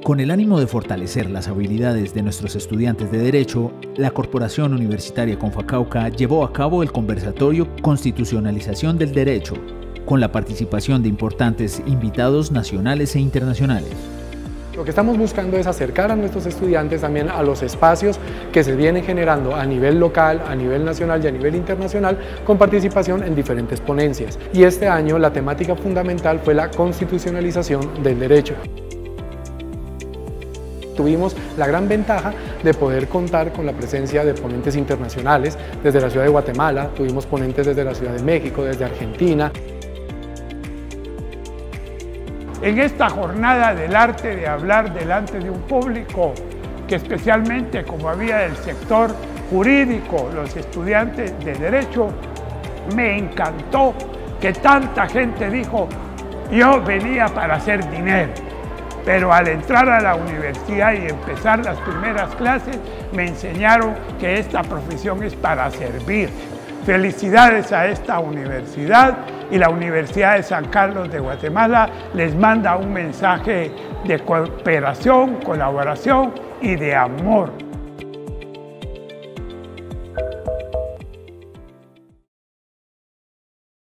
Con el ánimo de fortalecer las habilidades de nuestros estudiantes de Derecho, la Corporación Universitaria Confacauca llevó a cabo el conversatorio Constitucionalización del Derecho, con la participación de importantes invitados nacionales e internacionales. Lo que estamos buscando es acercar a nuestros estudiantes también a los espacios que se vienen generando a nivel local, a nivel nacional y a nivel internacional, con participación en diferentes ponencias. Y este año la temática fundamental fue la constitucionalización del derecho. Tuvimos la gran ventaja de poder contar con la presencia de ponentes internacionales desde la ciudad de Guatemala, tuvimos ponentes desde la Ciudad de México, desde Argentina. En esta jornada del arte de hablar delante de un público que especialmente como había del sector jurídico, los estudiantes de Derecho, me encantó que tanta gente dijo, yo venía para hacer dinero. Pero al entrar a la universidad y empezar las primeras clases, me enseñaron que esta profesión es para servir. Felicidades a esta universidad, y la Universidad de San Carlos de Guatemala les manda un mensaje de cooperación, colaboración y de amor.